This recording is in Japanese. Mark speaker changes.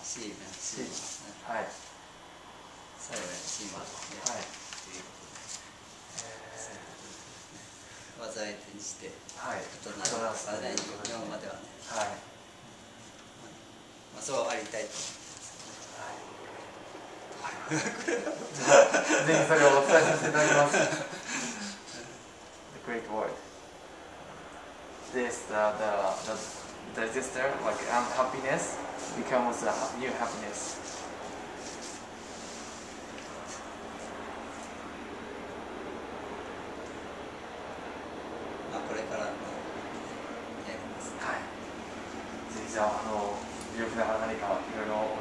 Speaker 1: シーマン、
Speaker 2: はい。
Speaker 1: 最後にシーマンで、
Speaker 2: はい。
Speaker 1: ということで、災い転じて、
Speaker 2: はい。
Speaker 1: 異なるからね、日本まではね。
Speaker 2: はい。
Speaker 1: まあ、そうありたいと。
Speaker 2: ぜひそれをお伝えさせていただきます。The great word. This the disaster, like unhappiness, becomes a new happiness.
Speaker 1: まあこれからのやります。
Speaker 2: はい。ぜひじゃあ病気ながら何かいろいろ